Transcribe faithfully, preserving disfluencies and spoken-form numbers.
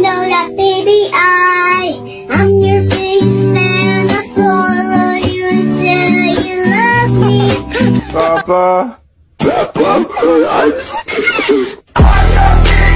know that, baby, I I'm your biggest fan. I follow you until you love me. Papa. Papa, I'm